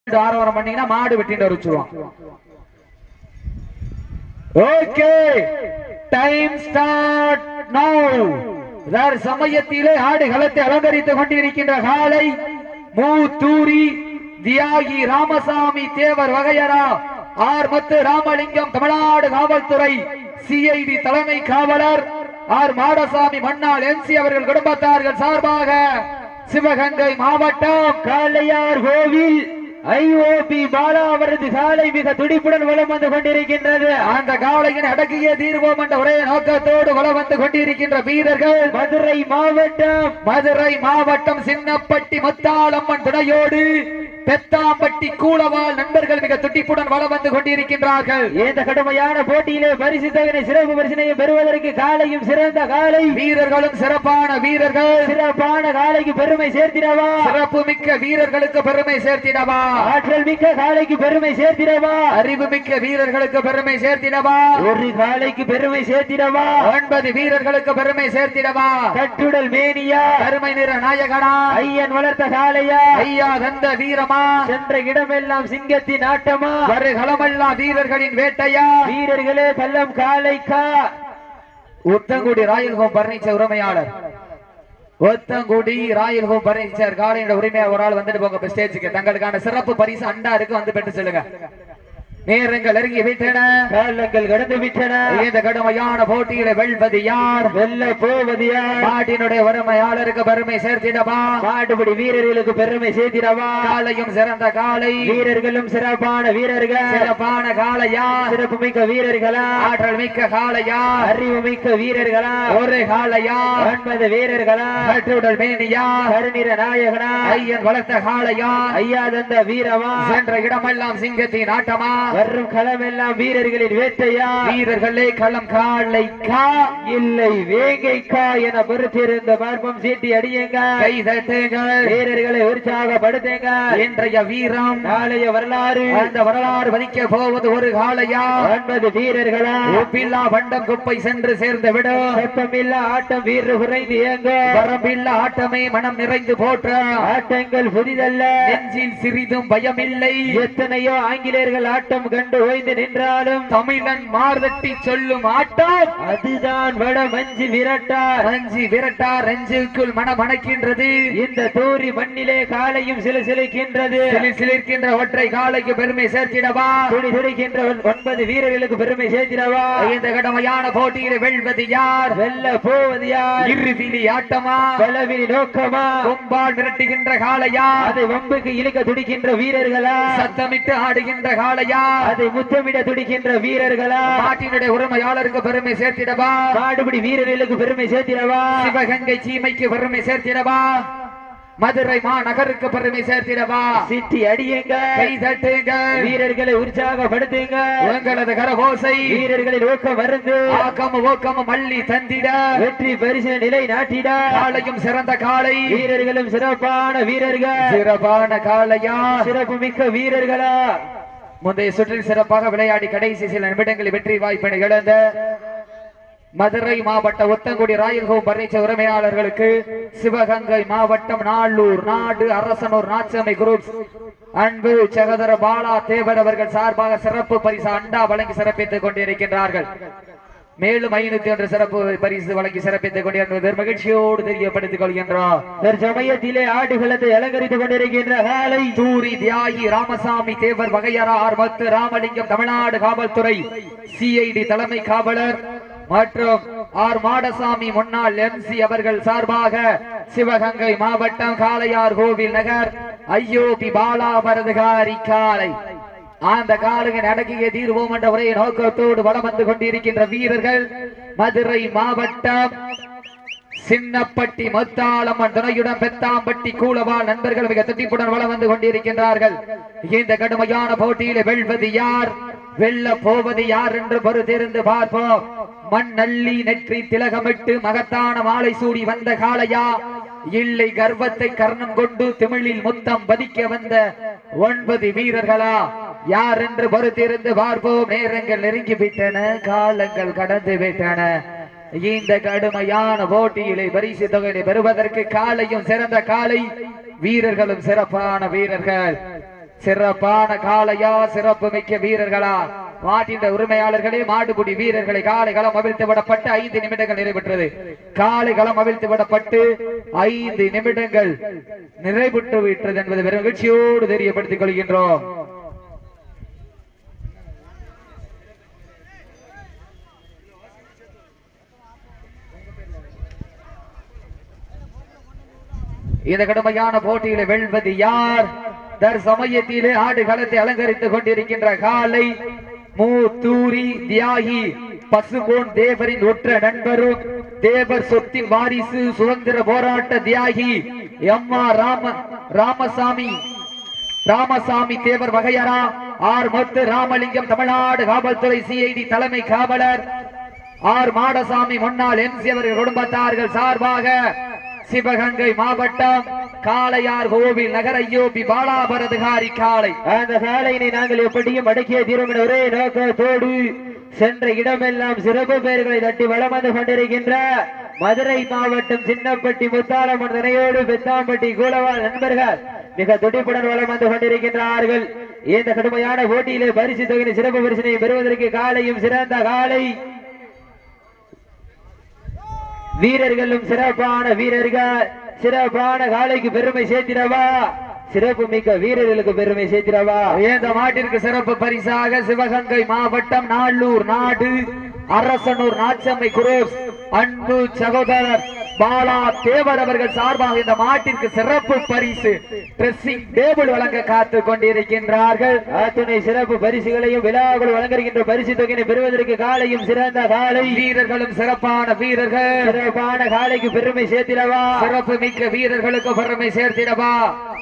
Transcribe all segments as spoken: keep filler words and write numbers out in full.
ஆரவாரம் பண்ணீங்கன்னா மாடு வெட்டிட்டு வச்சுருவான். Okay, time start now. சமயத்திலே ஆடு களத்தை அலங்கரித்துக் கொண்டிருக்கின்ற காலை மூத்தூரி தியாகி ராமசாமி தேவர் வகையரா ஆர் மத்து ராமலிங்கம் தமிழ்நாடு காவல்துறை சிஐடி தலைமை காவலர் ஆர் மாடசாமி மன்னாள் என்சி அவர்கள் குடும்பத்தார்கள் சார்பாக சிவகங்கை மாவட்டம் காளையார் கோவில் ஐஓபி பாலா அவரது காலை மிக துடிப்புடன் வலம் வந்து கொண்டிருக்கின்றது. அந்த காலையின் அடக்கிய தீர்வோம் என்ற ஒரே நோக்கத்தோடு வலம் வந்து கொண்டிருக்கின்ற வீரர்கள் மதுரை மாவட்டம் மதுரை மாவட்டம் சின்னப்பட்டி முத்தாளம்மன் துணையோடு பெத்தாம்பட்டி கூலவால் நண்பர்கள் மிக துடிப்புடன் வலம் வந்து கொண்டிருக்கின்றார்கள். இந்த கடுமையான போட்டியிலே பரிசு தொகை சிறப்பு பரிசினையும் பெறுவதற்கு காலையும் சிறந்த காலை வீரர்களும் சிறப்பான வீரர்கள் சிறப்பான காலைக்கு பெருமை சேர்த்திடவா, சிறப்பு மிக்க வீரர்களுக்கு பெருமை சேர்த்திடவா, ஆற்றல் மிக்க காலைக்கு பெருமை சேர்த்திடவா, அறிவு மிக்க வீரர்களுக்கு பெருமை சேர்த்திடவா, ஒரு காலைக்கு பெருமை சேர்த்திடவா, ஒன்பது வீரர்களுக்கு பெருமை சேர்த்திடவா, கட்டுடல் மேனியா கருமை நிற நாயகனா ஐயன் வளர்த்த காலையா ஐயா தந்த வீரமா சென்ற இடமெல்லாம் சிங்கத்தின் ஆட்டமா வருகளமெல்லாம் வீரர்களின் வேட்டையா வீரர்களே கள்ளம் காலைக்கா. உத்தங்குடி ராயல் ஹோம் பர்னிச்சர் உரிமையாளர் ஒத்தங்குடி ராயல் ஹோம் பர்னிச்சர் காலையோட உரிமையாளர் ஒரு ஆள் வந்துட்டு போங்க ஸ்டேஜுக்கு. தங்களுக்கான சிறப்பு பரிசு அண்டா இருக்கு, வந்து பெற்று சொல்லுங்க. நேரங்கள் நெருங்கி விட்டன, காலங்கள் கடந்து விட்டன. இந்த கடுமையான போட்டியில வெல்வது யார், வெல்ல போவது யார்? நாட்டினுடைய வறுமையாளருக்கு பெருமை சேர்த்திடவா, மாட்டுப்படி வீரர்களுக்கு பெருமை சேர்த்திடவா, காலையும் சிறந்த காலை வீரர்களும் சிறப்பான வீரர்கள் சிறப்பான காலையா, சிறப்பு மிக்க வீரர்களா, ஆற்றல் மிக்க காலையா, அறிவு மிக்க வீரர்களா, ஒரு காலையா, ஒன்பது வீரர்களா, கட்டுடல் மேனியா கருநிற நாயகனா ஐயன் வளர்த்த காலையா ஐயா தந்த வீரமா சென்ற இடமெல்லாம் சிங்கத்தின் ஆட்டமா வரும் களம் எல்லாம் வீரர்களின் வேட்டையா வீரர்களே களம் காளைக்கா இல்லை வேங்கைக்கா என பொறுத்திருந்த மர்மம் சீட்டி அடியுங்க, கை தட்டுங்கள், வீரர்களை உற்சாகப்படுத்துங்க. இன்றைய வீரம் நாளைய வரலாறு, அந்த வரலாறு வதிக்க போவது ஒரு காளையா ஒன்பது வீரர்களா உப்பில்லா வண்டம் குப்பை சென்று சேர்ந்து விடும், வெப்பமில்லா ஆட்டம் வீரர் குறைந்து இயங்க வரம்பில்லா ஆட்டமே மனம் நிறைந்து போற்ற ஆட்டங்கள் புதிதல்ல நெஞ்சில் சிறிதும் பயமில்லை. எத்தனையோ ஆங்கிலேயர்கள் ஆட்டம் கண்டு ஓய்ந்து நின்றாலும் தமிழன் மார்தட்டி சொல்லும் ஆட்டம் அதுதான் வட மஞ்சி விரட்டா மஞ்சி விரட்டா ரஞ்சுக்குள் மனமணக்கின்றது. இந்த தூரி மண்ணிலே காலையும் சில சிலிக்கின்றது, சிலிர்க்கின்ற ஒற்றை காலைக்கு பெருமை சேர்த்திடவா, துடி துடிக்கின்ற ஒன்பது வீரர்களுக்கு பெருமை சேர்த்திடவா. இந்த கடமையான போட்டியில் வெல்வது யார், வெல்ல போவது யார்? இறுதியில் ஆட்டமா பலவினி நோக்கமா கொம்பால் மிரட்டுகின்ற காளையா, அதை வம்புக்கு இழுக்க துடிக்கின்ற வீரர்களா, சத்தமிட்டு ஆடுகின்ற காளையா, அதை முத்தமிட துடிக்கின்ற வீரர்களா, நாட்டினுடைய உரிமையாளருக்கு பெருமை சேர்த்திடவா, நாடுபடி வீரர்களுக்கு பெருமை சேர்த்திடவா, சிவகங்கை சீமைக்கு பெருமை சேர்த்திடவா, மதுரை மாநகருக்கு பெருமை சேர்த்திடவா. சிட்டி அடியுங்க, கை தட்டுங்க, வீரர்களை உற்சாகப்படுத்துங்க. உங்களது கரகோசை வீரர்களின் ஊக்கம் மருந்து ஆக்கம் ஊக்கம் மல்லி தந்திட வெற்றி பரிசு நிலை நாட்டிட காலையும் சிறந்த காலை வீரர்களும் சிறப்பான வீரர்கள் சிறப்பான காளையா சிறப்பு மிக்க வீரர்களா முந்தைய சுற்றில் சிறப்பாக விளையாடி கடைசி சில நிமிடங்களில் வெற்றி வாய்ப்பினை இழந்த மதுரை மாவட்ட ஒத்தங்குடி ராயல் ஹோம் பர்னிச்சர் உரிமையாளர்களுக்கு சிவகங்கை மாவட்டம் நாளூர் நாடு அரசனூர் நாச்சமை குரூப்ஸ் அன்பு சகோதர பாலா தேவர் அவர்கள் சார்பாக சிறப்பு பரிசு அண்டா வழங்கி சிறப்பித்துக் கொண்டிருக்கின்றார்கள். மேலும் ஐநூத்தி ஒன்று சிறப்பு பரிசு வழங்கி சிறப்பித்துக் கொண்டிருந்த மகிழ்ச்சியோடு தெரியப்படுத்திக் கொள்கின்றோம். சமயத்திலே ஆடுகளத்தை அலங்கரித்துக் கொண்டிருக்கின்ற காலை தூரி தியாகி ராமசாமி தேவர் வகையரா ஆர் மத்து ராமலிங்கம் தமிழ்நாடு காவல்துறை சிஐடி தலைமை காவலர் மற்றும் ஆர் மாடசாமி முன்னாள் எம்சி அவர்கள் சார்பாக சிவகங்கை மாவட்டம் காளையார் கோவில் நகர் ஐயோபி பாலா வரதுகாரி காலை அந்த காலையின் அடக்கிய தீர்வோம் என்ற ஒரே நோக்கத்தோடு வலம் வந்து கொண்டிருக்கின்ற வீரர்கள் மதுரை மாவட்டம் சின்னப்பட்டி முத்தாளம்மன் துணையுடன் பெத்தாம்பட்டி கூலவால் நண்பர்கள் மிக துடிப்புடன் வலம் வந்து கொண்டிருக்கின்றார்கள். இந்த கடுமையான போட்டியில் வெல்வது யார், வெல்ல போவது யார் என்று பொறுத்திருந்து பார்ப்போம். மண் நல்லி நெற்றி திலகமிட்டு மகத்தான மாலை சூடி வந்த காளையா இல்லை கர்வத்தை கர்ணம் கொண்டு திமிழில் முத்தம் பதிக்க வந்த ஒன்பது வீரர்களா யார் என்று பொறுத்திருந்து பார்ப்போம். நேரங்கள் நெருங்கி விட்டன, காலங்கள் கடந்து விட்டன. இந்த கடுமையான போட்டியிலே பரிசு தொகையை பெறுவதற்கு காலையும் சிறந்த காலை வீரர்களும் சிறப்பான வீரர்கள் சிறப்பான காளையா, சிறப்பு மிக்க வீரர்களா? மாட்டின் உரிமையாளர்களே, மாடுபிடி வீரர்களை காலை களம் அவிழ்த்து விடப்பட்டு ஐந்து நிமிடங்கள் நிறைவேற்றது. காலை களம் அவிழ்த்து விடப்பட்டு ஐந்து நிமிடங்கள் நிறைவுற்று விட்டது என்பதை வெறும் மகிழ்ச்சியோடு தெரியப்படுத்திக் கொள்கின்றோம். இந்த கடுமையான போட்டியில வெல்வது யார்? தற்சமயத்திலே ஆடு களத்தை அலங்கரித்துக் கொண்டிருக்கின்ற காலை மூத்தூரி தியாகி பசுபோன் தேவரின் ஒற்ற நண்பரும் தேவர் சொத்தின் வாரிசு சுதந்திர போராட்ட தியாகி எம் ஆர் ராம ராமசாமி ராமசாமி தேவர் வகையரா ஆர் மொத்து ராமலிங்கம் தமிழ்நாடு காவல்துறை சிஐடி தலைமை காவலர் ஆர் மாடசாமி முன்னாள் எம்சி அவர்கள் குடும்பத்தார்கள் சார்பாக சிவகங்கை மாவட்டம் காளையார் கோவில் நகர ஐயோபி பாலாபரதகாரி காளை. அந்த காளையினை நாங்கள் எப்படியும் அடக்கிய தீரும் ஒரே நோக்கத்தோடு சென்ற இடமெல்லாம் சிறப்பு பெயர்களை தட்டி வளம் வந்து கொண்டிருக்கின்ற மதுரை மாவட்டம் சின்னப்பட்டி முத்தாலம்மன் துணையோடு பெத்தாம்பட்டி கூலவாள் நண்பர்கள் மிக துடிப்புடன் வளம் வந்து கொண்டிருக்கின்றார்கள். இந்த கடுமையான போட்டியிலே பரிசு தொகையின் சிறப்பு பரிசினை பெறுவதற்கு காளையும் சிறந்த காளை வீரர்களும் சிறப்பான வீரர்கள் சிறப்பான காளைக்கு பெருமை சேர்த்திடவா, சிறப்பு மிக்க வீரர்களுக்கு பெருமை சேர்த்திடவா. இந்த மாட்டிற்கு சிறப்பு பரிசாக சிவகங்கை மாவட்டம் நாளூர் நாடு அரசனூர் நாச்சம்மை குரூப் அன்பு சகோதரர் பாலா தேவர் அவர்கள் சார்பாக இந்த மாட்டிற்கு சிறப்பு பரிசு ட்ரெஸ்ஸிங் டேபிள் வழங்க காத்து கொண்டிருக்கின்றார்கள். அத்துணை சிறப்பு பரிசுகளையும் விழாக்கள் வழங்குகின்ற பரிசு தொகையை பெறுவதற்கு காலையும் சிறந்த காலை வீரர்களும் சிறப்பான வீரர்கள் சிறப்பான காலைக்கு பெருமை சேர்த்திடவா, சிறப்பு மிக்க வீரர்களுக்கு பெருமை சேர்த்திடவா.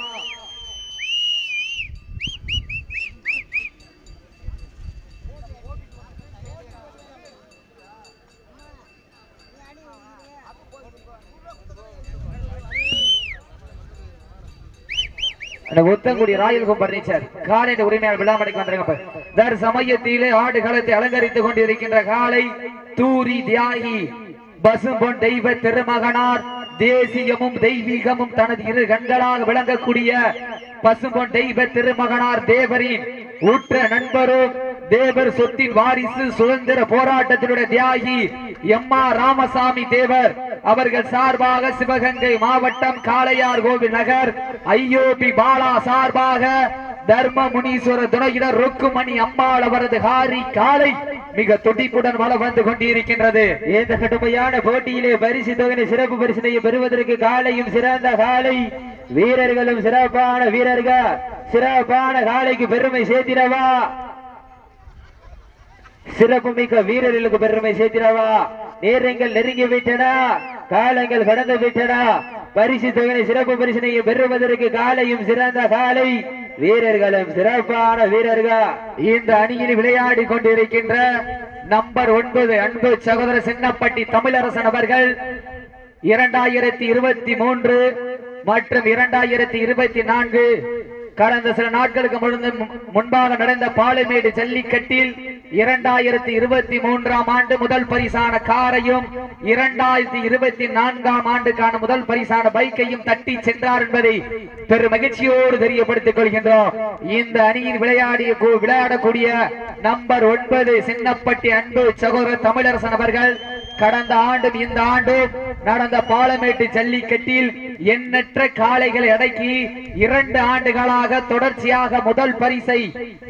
முத்தங்குடி ராயல் பர்னிச்சர் காலை உரிமையாளர் விழாமடைக்கு வந்திருக்க சமயத்திலே ஆடு களத்தை அலங்கரித்துக் கொண்டிருக்கின்ற காலை தூரி தியாகி பசும்பொன் தெய்வ திருமகனார் தேசியமும் தெய்வீகமும் தனது இரு கண்களாக விளங்கக்கூடிய பசும்பொன் தெய்வ திருமகனார் தேவரின் உற்ற நண்பரும் தேவர் சொத்தின் வாரிசு சுதந்திர போராட்டத்தினுடைய தியாகி எம் ஆர் ராமசாமி தேவர் அவர்கள் சார்பாக சிவகங்கை மாவட்டம் காளையார் கோவில் நகர் ஐயோபி பாலா சார்பாக தர்ம முனீஸ்வர துணையினர் ருக்குமணி அம்பாள் அவரது ஹாரி காலை மிக துடிப்புடன் வளம் வந்து கொண்டிருக்கின்றது. இந்த கடுமையான போட்டியிலே பரிசு தொகை சிறப்பு பரிசினை பெறுவதற்கு காலையும் சிறந்த காலை வீரர்களும் சிறப்பான வீரர்கள் சிறப்பான காலைக்கு பெருமை சேர்த்திடவா, சிறப்பு மிக்க வீரர்களுக்கு பெருமை சேர்த்திடவா. நேரங்கள் நெருங்கி விட்டன, காலங்கள் கடந்து விட்டன. பரிசு தொகை சிறப்பு பரிசினை பெறுவதற்கு காலையும் சிறந்த காலை வீரர்களும் சிறப்பான வீரர்கள் இந்த அணியில் விளையாடி கொண்டிருக்கின்ற நம்பர் ஒன்பது அன்பு சகோதர சின்னப்பட்டி தமிழரசன் அவர்கள் இரண்டாயிரத்தி இருபத்தி மூன்று மற்றும் இரண்டாயிரத்தி இருபத்தி நான்கு கடந்த சில நாட்களுக்கு முன்பாக நடந்த பாலமேடு ஜல்லிக்கட்டில் இரண்டாயிரத்தி இருபத்தி மூன்றாம் ஆண்டு முதல் பரிசான காரையும் இரண்டாயிரத்தி இருபத்தி நான்காம் ஆண்டுக்கான முதல் பரிசான பைக்கையும் தட்டி சென்றார் என்பதை பெரும் மகிழ்ச்சியோடு தெரியப்படுத்திக் கொள்கின்றோம். இந்த அணியில் விளையாடிய விளையாடக்கூடிய நம்பர் ஒன்பது சின்னப்பட்டி அன்பு சகோதரர் தமிழரசன் அவர்கள் கடந்த ஆண்டும் இந்த ஆண்டும் நடந்த பாலமேட்டு ஜல்லிக்கட்டில் எண்ணற்ற காளைகளை அடக்கி இரண்டு ஆண்டுகளாக தொடர்ச்சியாக முதல் பரிசை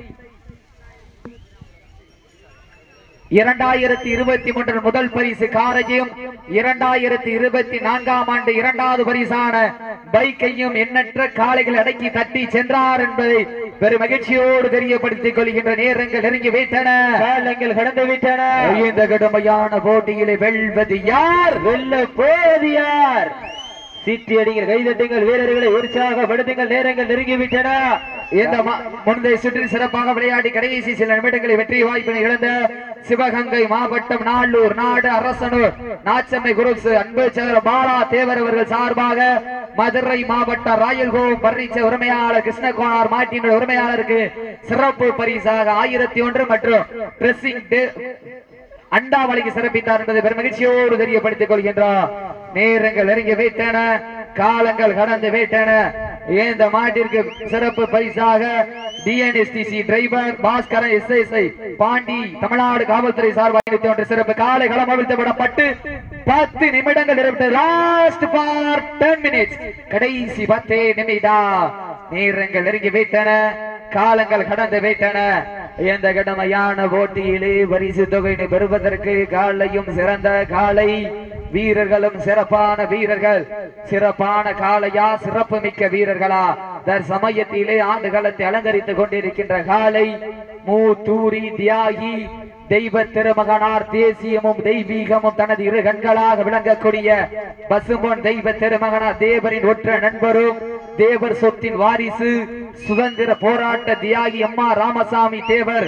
இரண்டாயிரத்தி இருபத்தி மூன்று முதல் பரிசு காரையும் இரண்டாயிரத்தி இருபத்தி நான்காம் ஆண்டு இரண்டாவது பரிசான பைக்கையும் எண்ணற்ற காளைகள் அடக்கி தட்டி சென்றார் என்பதை பெரும் மகிழ்ச்சியோடு தெரியப்படுத்திக் கொள்கின்ற நேரங்கள் நெருங்கி விட்டன, காலங்கள் கடந்து விட்டன. இந்த கடுமையான போட்டியிலே வெல்வது யார், வெல்ல போவது யார்? சீட்டி அடிங்கள், கைதட்டுங்கள், வீரர்களை உற்சாகப்படுத்துங்கள். நேரங்கள் நெருங்கிவிட்டன. இந்த முந்தைய சுற்றில் சிறப்பாக விளையாடி கடைசி சில நிமிடங்களை வெற்றி வாய்ப்பினை இழந்த சிவகங்கை மாவட்டம் நாளூர் நாடு அரசனூர் நாச்சம்மை குரூப்ஸ் அன்பு சகோதரர் பாலா தேவர் அவர்கள் சார்பாக மதுரை மாவட்ட ராயல் கோவில் பர்னிச்சர் உரிமையாளர் கிருஷ்ணகுமார் மாட்டின் உரிமையாளருக்கு சிறப்பு பரிசாக ஆயிரத்தி ஒன்று மற்றும் ட்ரெஸ்ஸிங் அண்டாவளிக்கு சிறப்பித்தார் என்பதை பெரும் மகிழ்ச்சியோடு தெரியப்படுத்திக் கொள்கின்றார். நேரங்கள் நெருங்கி விட்டன, காலங்கள் கடந்து விட்டன. இந்த மாட்டிற்கு சிறப்பு பரிசாக TNSTC driver Bhaskaran SSI Pandi Tamil Nadu காவல்துறை சார்பாக சிறப்பு காலை களம் அவிழ்த்தப்படப்பட்டு பத்து நிமிடங்கள் நிறைவு. லாஸ்ட் ஃபார் டென் மினிட்ஸ், கடைசி பத்தே நிமிடம். நேரங்கள் நெருங்கி வைத்தன, காலங்கள் கடந்து வைத்தன. இந்த கடமையான போட்டியிலே பரிசு தொகையினை பெறுவதற்கு காலையும் சிறந்த காலை வீரர்களும் சிறப்பான வீரர்கள். சிறப்பான காலையா, சிறப்பு மிக்க வீரர்களா? தற்சமயத்திலே ஆண்டுகளத்தை அலங்கரித்துக் கொண்டிருக்கின்ற காலை மூத்தூரி தியாகி தெய்வ திருமகனார், தேசியமும் தெய்வீகமும் தனது இரு கண்களாக விளங்கக்கூடிய பசும்பொன் தெய்வ திருமகனார் தேவரின் ஒற்ற நண்பரும் தேவர் சொத்தின் வாரிசு சுதந்திர போராட்ட தியாகி அம்மா ராமசாமி தேவர்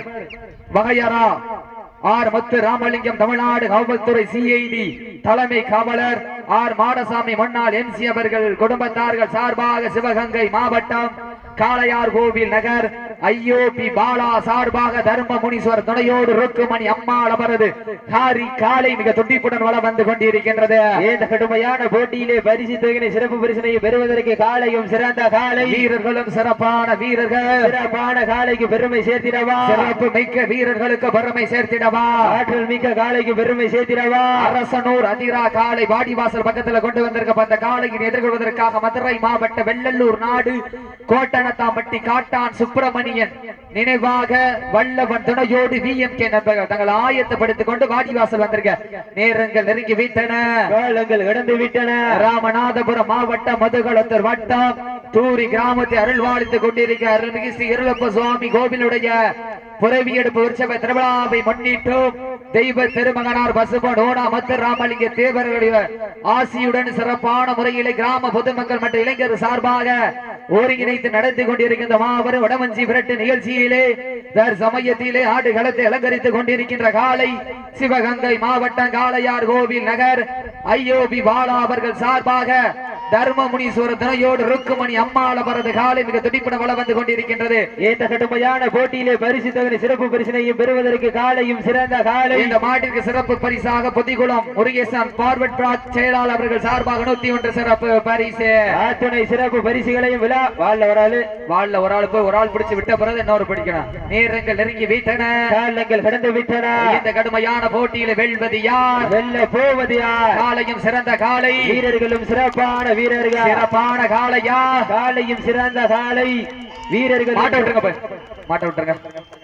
வகையரா ஆர் முத்து ராமலிங்கம் தமிழ்நாடு காவல்துறை சிஐடி தலைமை காவலர் ஆர் மாடசாமி முன்னாள் எம்சி அவர்கள் குடும்பத்தார்கள் சார்பாக சிவகங்கை மாவட்டம் காளையார் கோவில் நகர் ஐயோபி பாலா சார்பாக தர்ம முனீஸ்வர் துணையோடு ருக்குமணி அம்மாள் அவரது ஹாரி காலை மிக துண்டிப்புடன் வளம் வந்து கொண்டிருக்கின்றது. இந்த கடுமையான போட்டியிலே பரிசு தொகையினை சிறப்பு பரிசினை பெறுவதற்கு காலையும் சிறந்த காலை வீரர்களும் சிறப்பான வீரர்கள். சிறப்பான காலைக்கு பெருமை சேர்த்திடவா, சிறப்பு மிக்க வீரர்களுக்கு பெருமை சேர்த்திடவா, ஆற்றல் மிக்க காலைக்கு பெருமை சேர்த்திடவா. அரசனூர் அதிரா காலை வாடிவாசல் பக்கத்தில் கொண்டு வந்திருக்க அந்த காலையை எதிர்கொள்வதற்காக மதுரை மாவட்ட வெள்ளல்லூர் நாடு கோட்டனத்தாம்பட்டி காட்டான் சுப்பிரமணியன் நினைவாக வல்லவன் துணையோடு வி எம் கே நண்பர்கள் தங்கள் ஆயத்தப்படுத்திக் கொண்டு வாடிவாசல் வந்திருக்க. நேரங்கள் நெருங்கி வைத்தன, காலங்கள் கடந்து விட்டன. ராமநாதபுரம் மாவட்டம் மதுகுளத்தூர் வட்டம் தூரி கிராமத்தை அருள்வாளித்துக் கொண்டிருக்க அருள்மிகு ஸ்ரீ இருளப்ப சுவாமி கோவிலுடைய புறவி எடுப்பு உற்சவ திருவிழாவை முன்னிட்டும் தெய்வ திருமகனார் பசுபன் ஓனா மத்து ராமலிங்க தேவர்களுடைய ஆசியுடன் சிறப்பான முறையிலே கிராம பொதுமக்கள் மற்றும் இளைஞர் சார்பாக ஒருங்கிணைத்து நடத்தி கொண்டிருக்கின்ற மாபெரும் வடமஞ்சி விரட்டு நிகழ்ச்சியிலே சமயத்திலே ஆடுகளத்தை அலங்கரித்துக் கொண்டிருக்கின்ற காலை சிவகங்கை மாவட்டம் காளையார் கோவில் நகர் ஐயோபி பாலா அவர்கள் சார்பாக தர்ம முனீஸ்வர துணையோடு ருக்குமணி அம்மாள் அவரது காலை மிக துடிப்புடன் வளம் வந்து கொண்டிருக்கின்றது. இந்த கடுமையான போட்டியிலே பரிசு தொகை சிறப்பு பரிசினையும் பெறுவதற்கு காலையும் சிறந்த காலை. இந்த மாட்டிற்கு சிறப்பு பரிசாக பொதிகுளம் முருகேசன் பார்வர்ட் பிளாக் செயலாளர் அவர்கள் சார்பாக நூத்தி ஒன்று சிறப்பு பரிசு. அத்துணை சிறப்பு பரிசுகளையும் விழா வாழ்ல ஒரு ஆளு வாழ்ல ஒரு ஆள் போய் ஒரு ஆள் பிடிச்சு விட்ட பிறகு இன்னொரு பிடிக்கணும். நேரங்கள் நெருங்கி விட்டன, காலங்கள் கடந்து விட்டன. இந்த கடுமையான போட்டியில வெல்வது யார், வெல்ல போவது யார்? காலையும் சிறந்த காலை வீரர்களும் சிறப்பான வீரர்கள். சிறப்பான காளையா, காலையும் சிறந்த காலை வீரர்கள். மாட்ட விட்டுருங்க, போய் மாட்ட விட்டுருங்க,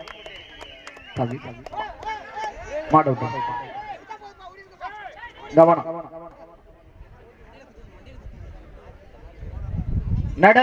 மாட்ட விட்டுருங்க. கவனம் நட